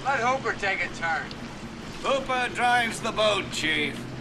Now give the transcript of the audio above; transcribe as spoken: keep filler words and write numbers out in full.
Let Hooper take a turn. Hooper drives the boat, Chief.